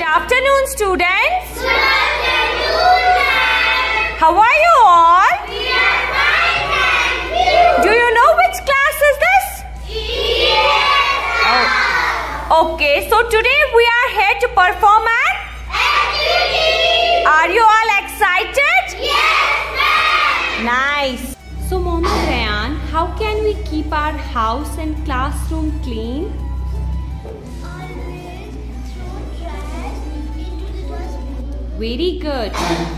afternoon, students. Good afternoon, ma'am. How are you all? We are fine, thank you. Do you know which class is this? Yes. Oh. Okay, so today we are here to perform an activity. Are you all excited? Yes, ma'am. Nice. So, Mohammed Rayan, how can we keep our house and classroom clean? Always throw trash into the dustbin. Very good.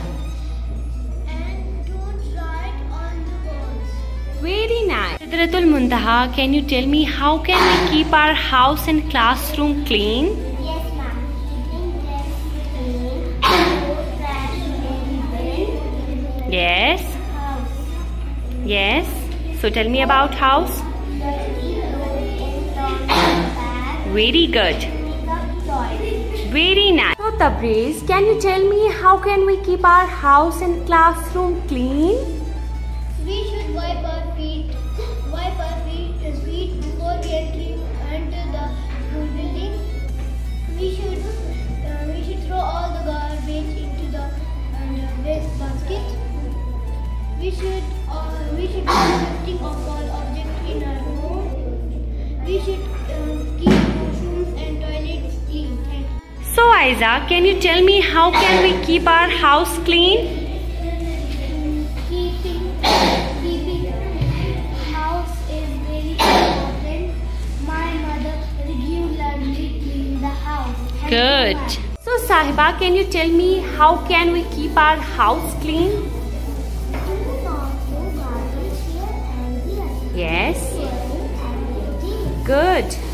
And don't write on the walls. Very nice. Sidratul Muntaha, can you tell me how can we keep our house and classroom clean? Yes, ma'am. Keeping desk clean. Throw trash in bin. Yes. House. Yes. So tell me about house. Dirty clothes in laundry bag. Very good. Pick up toys. Very nice. So Tabriz, can you tell me how can we keep our house and classroom clean? We should wipe our feet before we enter the school building. We should throw all the garbage into the waste basket. We should do lifting of all objects in our home. We should keep washrooms and toilets clean. Thank you. So Aiza, can you tell me how can we keep our house clean? Keeping house is very important. My mother regularly cleans the house. Thank you, Good. ma'am. So Sahiba, can you tell me how can we keep our house clean? Do not throw garbage here and there. Yes. Clean and clean. Good.